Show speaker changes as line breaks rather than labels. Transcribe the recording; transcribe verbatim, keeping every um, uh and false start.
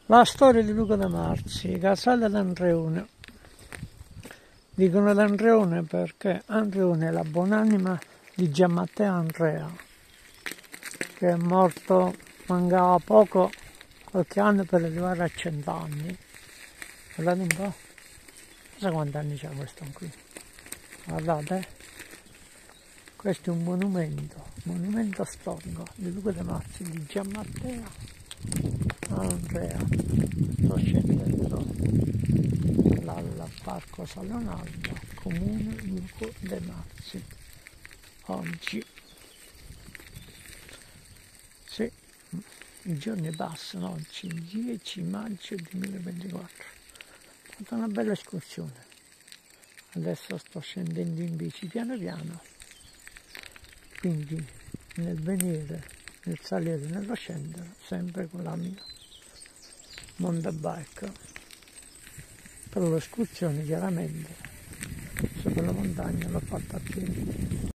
La storia di Luca De Marzi, Casale d'Andreone. Dicono d'Andreone perché Andreone è la buonanima di Gianmatteo Andrea, che è morto, mancava poco, qualche anno per arrivare a cent'anni. Guardate un po', non so quanti anni c'ha questo qui. Guardate, questo è un monumento, monumento storico di Luca De Marzi, di Gianmatteo Andrea. Sto scendendo dal Parco Salonaldo, comune Luca De Marzi. Oggi, sì, i giorni passano, oggi dieci maggio duemilaventiquattro. È stata una bella escursione. Adesso sto scendendo in bici piano piano, quindi nel venire, nel salire, nello scendere, sempre con la mia mountain bike. Per l'escursione chiaramente sopra la montagna l'ho fatta a piedi.